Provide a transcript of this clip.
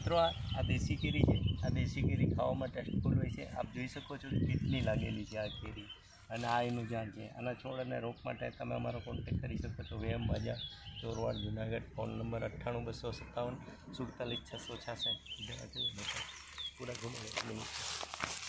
મિત્રો આ દેશી કેરી છે। આ દેશી કેરી ખાવામાં ટેસ્ટફુલ હોય છે। આપ જોઈ શકો છો કેટલી લાગેલી છે આ કેરી, અને આ એનું ઝાડ છે। આના છોડ અને રોપ માટે તમે અમારો કોન્ટેક્ટ કરી શકો છો। વેમ બાજા, ચોરવાડ, જુનાગઢ। Phone number 98 257 47 666। પૂરા ઘૂમે